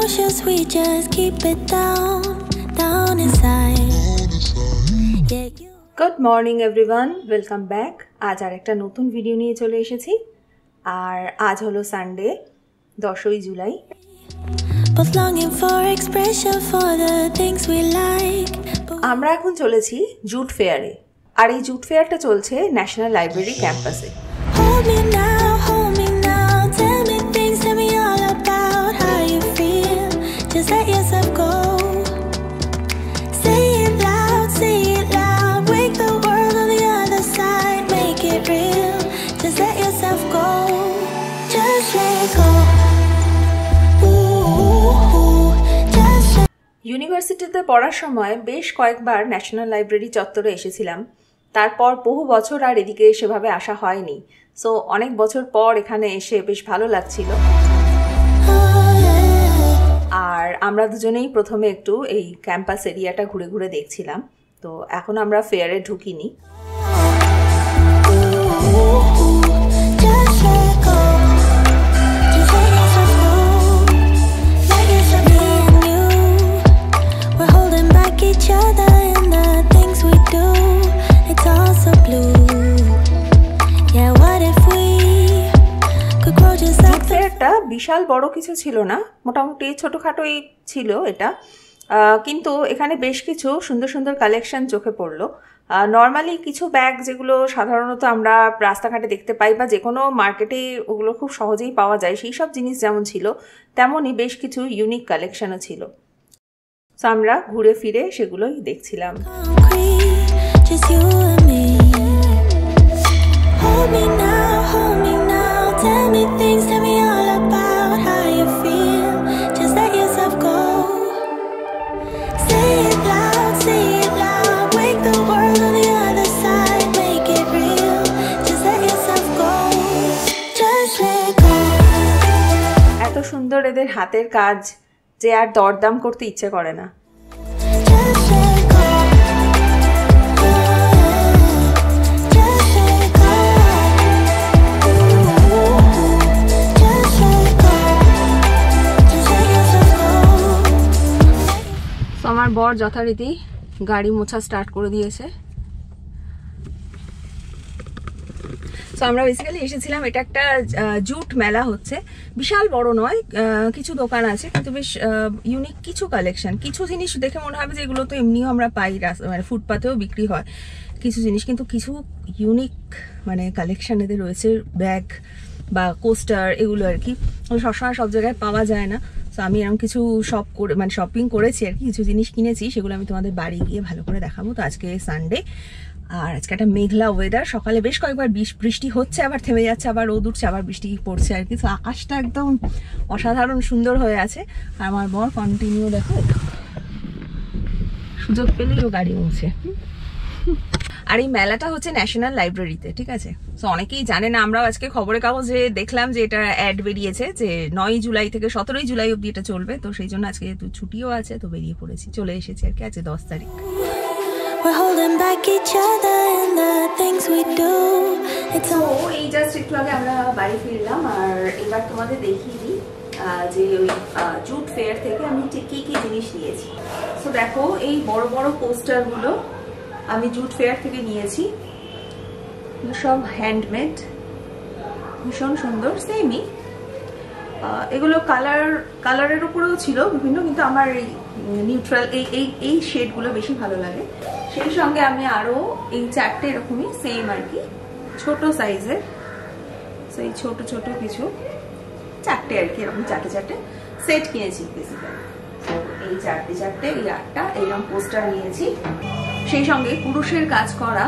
emotions, we just keep it down, down inside. Yeah, you. Good morning everyone, welcome back. আজ আর একটা নতুন video নিয়ে চলে এসেছি। আর আজ হলো সানডে, 10ই জুলাই। আমরা এখন চলেছি জুট ফেয়ারে। আর এই জুট ফেয়ারটা চলছে ন্যাশনাল লাইব্রেরি ক্যাম্পাসে। ইউনিভার্সিটিতে পড়ার সময় বেশ কয়েকবার ন্যাশনাল লাইব্রেরি চত্বরে এসেছিলাম। তারপর বহু বছর আর এদিকে সেভাবে আসা হয়নি। সো অনেক বছর পর এখানে এসে বেশ ভালো লাগছিল। আর আমরা দুজনেই প্রথমে একটু এই ক্যাম্পাস এরিয়াটা ঘুরে ঘুরে দেখছিলাম। তো এখন আমরা ফেয়ারে ঢুকিনি। বিশাল বড় কিছু ছিল না, মোটামুটি ছোটোখাটোই ছিল এটা। কিন্তু এখানে বেশ কিছু সুন্দর সুন্দর কালেকশন চোখে পড়লো। নর্মালি কিছু ব্যাগ যেগুলো সাধারণত আমরা রাস্তাঘাটে দেখতে পাই বা যে কোনো মার্কেটে ওগুলো খুব সহজেই পাওয়া যায়, সেই সব জিনিস যেমন ছিল তেমনই বেশ কিছু ইউনিক কালেকশনও ছিল। সো আমরা ঘুরে ফিরে সেগুলোই দেখছিলাম। এত সুন্দর এদের হাতের কাজ যে আর দরদাম করতে ইচ্ছে করে না। আমার বর যথারীতি গাড়ি মোছা স্টার্ট করে দিয়েছে। তো আমরা বেসিক্যালি এসেছিলাম, এটা একটা জুট মেলা হচ্ছে, বিশাল বড় নয়, কিছু দোকান আছে কিন্তু বেশ ইউনিক কিছু কালেকশন। কিছু জিনিস দেখে মনে হবে যে এগুলো তো এমনিও আমরা পাই, মানে ফুটপাতেও বিক্রি হয় কিছু জিনিস, কিন্তু কিছু ইউনিক মানে কালেকশন এদের রয়েছে, ব্যাগ বা কোস্টার, এগুলো আর কি সবসময় সব জায়গায় পাওয়া যায় না। তো আমি এরকম কিছু মানে শপিং করেছি আর কি, কিছু জিনিস কিনেছি, সেগুলো আমি তোমাদের বাড়ি গিয়ে ভালো করে দেখাবো। তো আজকে সানডে, আর আজকে একটা মেঘলা ওয়েদার। সকালে বেশ কয়েকবার বৃষ্টি হচ্ছে, আবার থেমে যাচ্ছে, আবার রোদ উঠছে, আবার বৃষ্টি পড়ছে আর কি। তো আকাশটা একদম অসাধারণ সুন্দর হয়ে আছে। আর আমার বর কন্টিনিউ দেখো, সুযোগ পেলেই ও গাড়ি মুছে। আর এই মেলাটা হচ্ছে ন্যাশনাল লাইব্রেরিতে, ঠিক আছে? তো অনেকেই জানে না, আমরাও আজকে খবরের কাগজে দেখলাম যে এটা অ্যাড বেরিয়েছে যে 9 জুলাই থেকে 17 জুলাই অব্দি এটা চলবে। তো সেই জন্য আজকে যেহেতু ছুটিও আছে, তো বেরিয়ে পড়েছি, চলে এসেছি আর কি। আজকে 10 তারিখ। এই জাস্ট একটু আগে আমরা বাড়ি ফিরলাম। আর এবার তোমাদের দেখিয়ে দিই যে ওই জুট ফেয়ার থেকে আমি ঠিক কি কি জিনিস নিয়েছি। তো দেখো, এই বড় বড় পোস্টারগুলো আমি জুট ফেয়ার থেকে নিয়েছি, সব হ্যান্ডমেড, ভীষণ সুন্দর, সেমই। এগুলো কালারের উপরেও ছিল বিভিন্ন, কিন্তু আমার এই নিউট্রাল এই শেডগুলো বেশি ভালো লাগে। সেই সঙ্গে আমি আরো এই 4টে এরকমই সেম আর কি, ছোট সাইজের, সেই ছোট ছোট কিছু 4টে আর কি, এরকম 4টে সেট কিনেছি বেসিক্যালি। তো এই 4টে এই 8টা এইরকম পোস্টার নিয়েছি। সেই সঙ্গে কুরুশের কাজ করা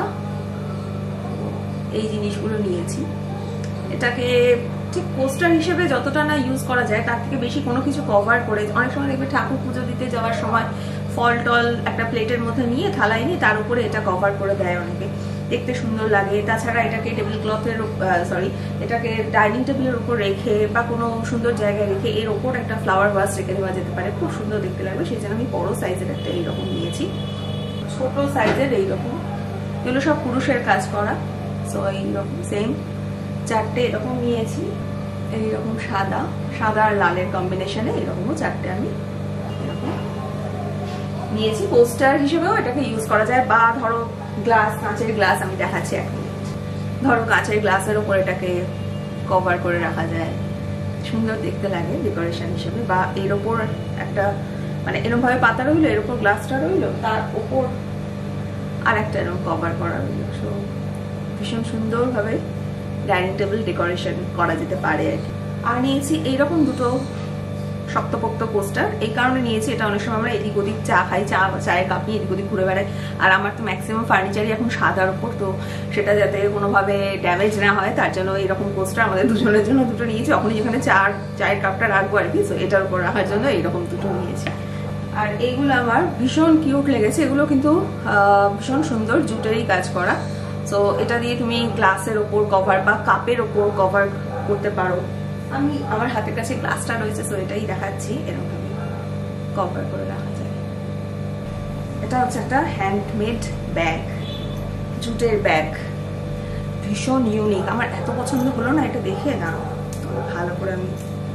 এই জিনিসগুলো নিয়েছি। এটাকে ঠিক পোস্টার হিসেবে যতটা না ইউজ করা যায়, তার থেকে বেশি কোনো কিছু কভার করে, অনেক সময় দেখবে ঠাকুর পুজো দিতে যাওয়ার সময় ফল টল একটা প্লেটের মধ্যে নিয়ে, থালায় নিয়ে তার উপরে এটা কভার করে দেয় অনেকে, দেখতে সুন্দর লাগে। তাছাড়া এটাকে টেবিল ক্লথের এটাকে ডাইনিং টেবিলের উপর রেখে বা কোনো সুন্দর জায়গায় রেখে এর ওপর একটা ফ্লাওয়ার ভাস রেখে দেওয়া যেতে পারে, খুব সুন্দর দেখতে লাগবে। সেই জন্য আমি বড় সাইজের একটা এইরকম নিয়েছি, ছোট সাইজের এইরকম, এগুলো সব কুরুশের কাজ করা। সো এইরকম সেম 4টে এরকম নিয়েছি। এইরকম সাদা সাদা আর লালের কম্বিনেশনে এরকমও 4টে আমি এরকম নিয়েছি। পোস্টার হিসেবেও এটাকে ইউজ করা যায়, বা ধরো গ্লাস, কাঁচের গ্লাস আমি দেখাচ্ছি এখন। ধরো কাঁচের গ্লাসের উপর এটাকে কভার করে রাখা যায়, সুন্দর দেখতে লাগে ডেকোরেশন হিসেবে। বা এর ওপর একটা মানে এরকম ভাবে পাতা রইলো, এর উপর গ্লাসটা রইলো, তার ওপর আর একটা এরকম কভার করা রইলো। সো ভীষণ সুন্দরভাবে ডাইনিং টেবিল ডেকোরেশন করা যেতে পারে আর কি। আর নিয়েছি এইরকম দুটো শক্তপোক্ত কোস্টার। এই কারণে নিয়েছি, এটা অনেক সময় আমরা এদিক ওদিক চা খাই, চায়ের কাপ নিয়ে এদিক ওদিক ঘুরে বেড়াই। আর আমার তো ম্যাক্সিমাম ফার্নিচারই এখন সাদার উপর, তো সেটা যাতে কোনোভাবে ড্যামেজ না হয় তার জন্য এইরকম কোস্টার আমাদের দুজনের জন্য দুটো নিয়েছি। যখনই যেখানে চায়ের কাপটা রাখবো আর কি, তো এটার উপর রাখার জন্য এইরকম দুটো নিয়েছি। আর এইগুলো আমার ভীষণ কিউট লেগেছে, এগুলো কিন্তু ভীষণ সুন্দর জুটেরই কাজ করা। সো এটা দিয়ে তুমি গ্লাসের ওপর কভার বা কাপের ওপর কভার করতে পারো। আমি আমার হাতের কাছে গ্লাসটা রয়েছে, সো এটাই দেখাচ্ছি, এরকম ভাবে কভার করে রাখা যায়। এটা হচ্ছে একটা হ্যান্ডমেড ব্যাগ, জুটের ব্যাগ, ভীষণ ইউনিক। আমার এত পছন্দ হলো না এটা দেখে, না তো ভালো করে আমি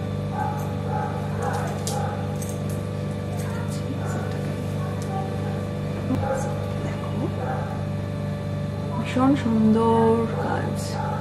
দেখো, ভীষণ সুন্দর কাজ।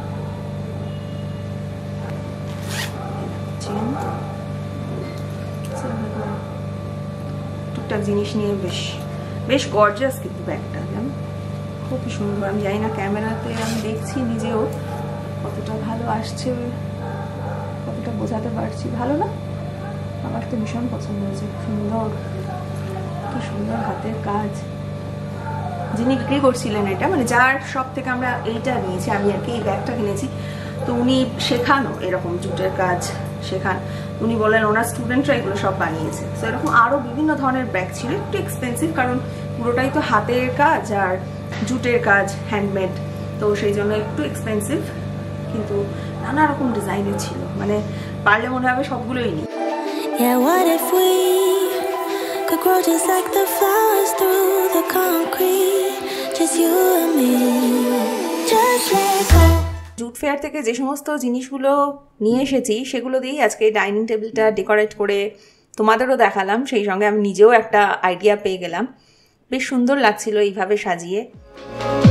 টুকটাক জিনিস নিয়ে বেশ গর্জিয়াস কিন্তু ব্যাগটা, খুবই সুন্দর। আমি জানি না ক্যামেরাতে আমি দেখছি নিজেও কতটা ভালো আসছে, কতটা বোঝাতে পারছি, ভালো না? আমার তো ভীষণ পছন্দ হয়েছে, সুন্দর, কি সুন্দর হাতের কাজ। যিনি বিক্রি করছিলেন এটা, মানে যার সব থেকে আমরা এইটা নিয়েছি, আমি আর কি এই ব্যাগটা কিনেছি, তো উনি শেখানো এরকম জুটের কাজ শেখান। উনি বলেন ওনার স্টুডেন্টরা এগুলো সব বানিয়েছে। তো এরকম আরও বিভিন্ন ধরনের ব্যাগ ছিল, একটু এক্সপেন্সিভ, কারণ পুরোটাই তো হাতের কাজ আর জুটের কাজ, হ্যান্ডমেড, তো সেই জন্য একটু এক্সপেন্সিভ, কিন্তু নানা রকম ডিজাইনের ছিল, মানে পারলে মনে হবে সবগুলোই নিই। Yeah, what if we could grow just like the flowers through the concrete, just you and me, just let go. Jute fair থেকে যে সমস্ত জিনিসগুলো নিয়ে এসেছি সেগুলো দিয়েই আজকে ডাইনিং টেবিলটা ডেকোরেট করে তোমাদেরও দেখালাম, সেই সঙ্গে আমি নিজেও একটা আইডিয়া পেয়ে গেলাম। বেশ সুন্দর লাগছিল এইভাবে সাজিয়ে।